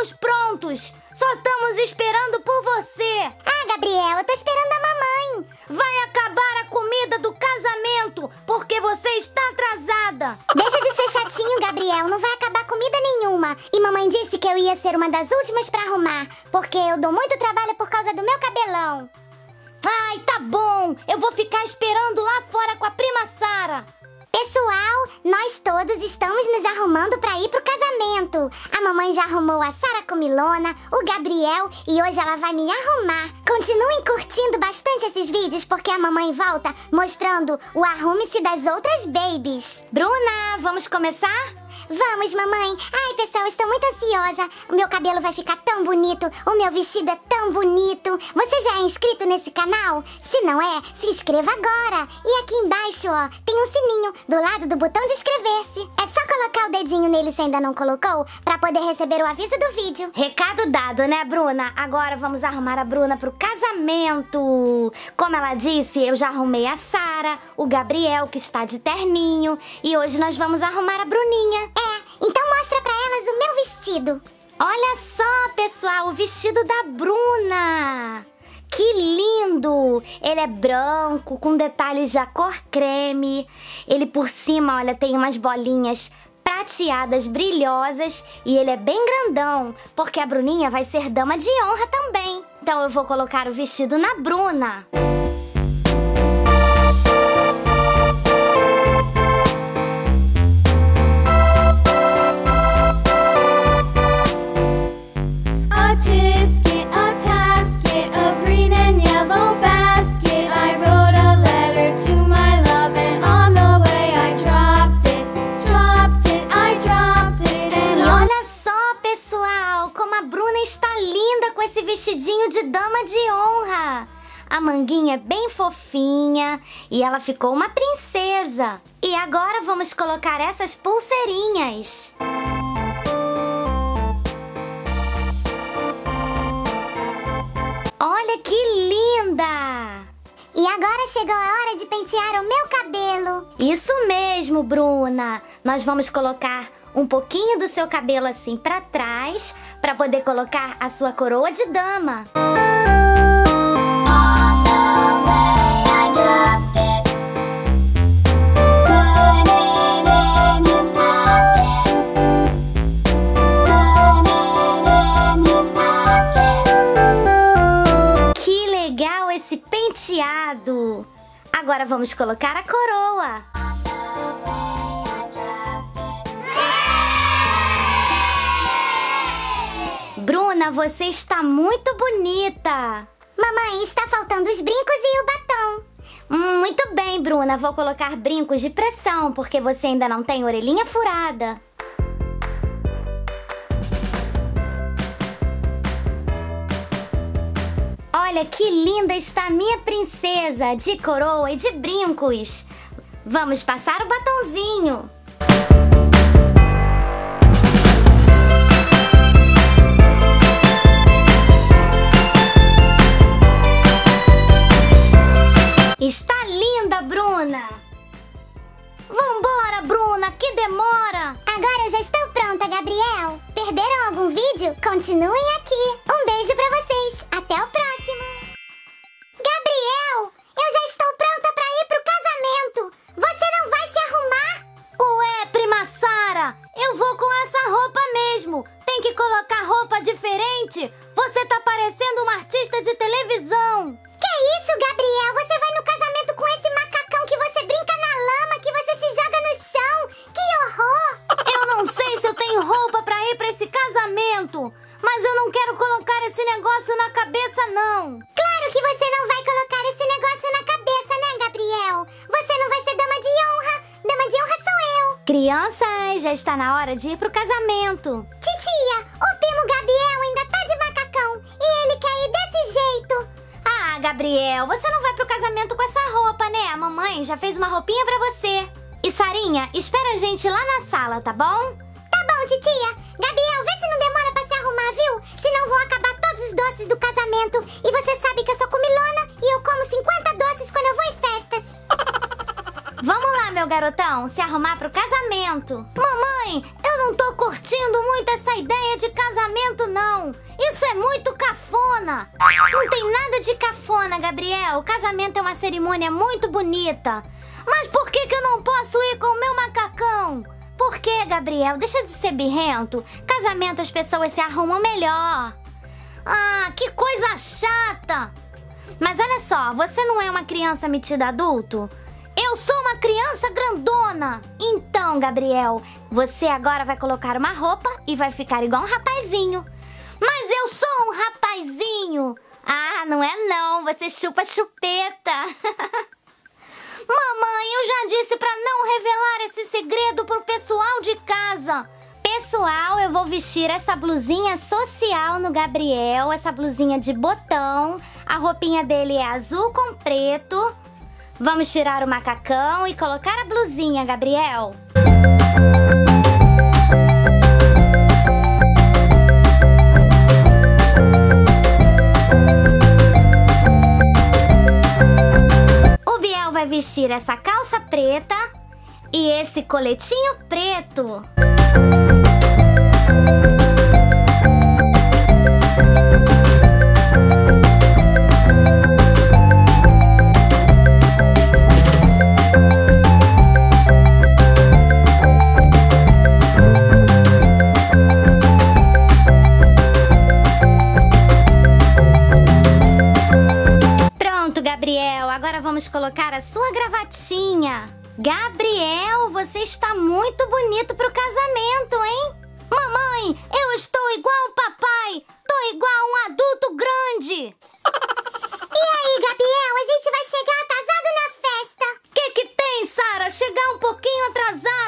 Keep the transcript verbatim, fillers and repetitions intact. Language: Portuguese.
estamos prontos. Só estamos esperando por você. Ah, Gabriel, eu tô esperando a mamãe. Vai acabar a comida do casamento, porque você está atrasada. Deixa de ser chatinho, Gabriel. Não vai acabar comida nenhuma. E mamãe disse que eu ia ser uma das últimas pra arrumar, porque eu dou muito trabalho por causa do meu cabelão. Ai, tá bom. Eu vou ficar esperando lá fora com a prima Sara. Pessoal, nós todos estamos nos arrumando para ir pro casamento. A mamãe já arrumou a Sara Comilona, o Gabriel e hoje ela vai me arrumar. Continuem curtindo bastante esses vídeos porque a mamãe volta mostrando o arrume-se das outras babies. Bruna, vamos começar? Vamos, mamãe. Ai, pessoal, estou muito ansiosa. O meu cabelo vai ficar tão bonito. O meu vestido é tão bonito. Você já é inscrito nesse canal? Se não é, se inscreva agora. E aqui embaixo, ó, tem um sininho do lado do botão de inscrever-se. É só colocar o dedinho nele se ainda não colocou, pra poder receber o aviso do vídeo. Recado dado, né, Bruna? Agora vamos arrumar a Bruna pro casamento. Como ela disse, eu já arrumei a Sara, o Gabriel, que está de terninho, e hoje nós vamos arrumar a Bruninha. É, então mostra pra elas o meu vestido. Olha só, pessoal, o vestido da Bruna. Que lindo! Ele é branco, com detalhes da cor creme. Ele por cima, olha, tem umas bolinhas prateadas, brilhosas. E ele é bem grandão, porque a Bruninha vai ser dama de honra também. Então eu vou colocar o vestido na Bruna. Vestidinho de dama de honra. A manguinha é bem fofinha e ela ficou uma princesa. E agora vamos colocar essas pulseirinhas. Olha que linda! E agora chegou a hora de pentear o meu cabelo. Isso mesmo, Bruna. Nós vamos colocar um pouquinho do seu cabelo assim pra trás, pra poder colocar a sua coroa de dama. Que legal esse penteado! Agora vamos colocar a coroa. Bruna, você está muito bonita. Mamãe, está faltando os brincos e o batom. Hum, muito bem, Bruna. Vou colocar brincos de pressão, porque você ainda não tem orelhinha furada. Olha que linda está a minha princesa, de coroa e de brincos. Vamos passar o batonzinho. Está linda, Bruna! Vambora, Bruna, que demora! Agora eu já estou pronta, Gabriel. Perderam algum vídeo? Continuem aqui. Um beijo pra vocês. Até o próximo. Gabriel, eu já estou pronta pra ir pro casamento. Você não vai se arrumar? Ué, prima Sara, eu vou com essa roupa mesmo. Tem que colocar roupa diferente. Você tá parecendo uma artista de televisão. Que isso, Gabriel? Você vai no casamento com esse macacão que você brinca na lama, que você se joga no chão? Que horror! Eu não sei se eu tenho roupa pra ir pra esse casamento, mas eu não quero colocar esse negócio na cabeça, não. Claro que você não vai colocar esse negócio na cabeça, né, Gabriel? Você não vai ser dama de honra. Dama de honra sou eu. Crianças, já está na hora de ir pro casamento. Titia, o primo Gabriel ainda tá de macacão e ele quer ir desse jeito. Ah, Gabriel, você não vai pro casamento com essa roupa, né? A mamãe já fez uma roupinha pra você. E Sarinha, espera a gente lá na sala, tá bom? Tá bom, titia. Gabriel, vê se não demora pra se arrumar, viu? Senão vou acabar todos os doces do casamento. E você sabe que eu sou comilona e eu como cinquenta doces quando eu vou em festas. Vamos lá, meu garotão, se arrumar pro casamento. Mamãe, eu não tô curtindo muito essa ideia de casamento, não. Isso é muito cafona. Não tem nada de cafona, Gabriel. O casamento é uma cerimônia muito bonita. Mas por que que eu não posso ir com o meu macacão? Por que, Gabriel? Deixa de ser birrento. Casamento as pessoas se arrumam melhor. Ah, que coisa chata. Mas olha só, você não é uma criança metida adulto? Eu sou uma criança grandona. Então, Gabriel, você agora vai colocar uma roupa e vai ficar igual um rapazinho. Mas eu sou um rapazinho. Ah, não é não, você chupa chupeta. Mamãe, eu já disse pra não revelar esse segredo pro pessoal de casa. Pessoal, eu vou vestir essa blusinha social no Gabriel, essa blusinha de botão. A roupinha dele é azul com preto. Vamos tirar o macacão e colocar a blusinha, Gabriel. O Biel vai vestir essa calça preta e esse coletinho preto. Gabriel, agora vamos colocar a sua gravatinha. Gabriel, você está muito bonito pro casamento, hein? Mamãe, eu estou igual o papai. Tô igual um adulto grande. E aí, Gabriel, a gente vai chegar atrasado na festa. Que que tem, Sara? Chegar um pouquinho atrasado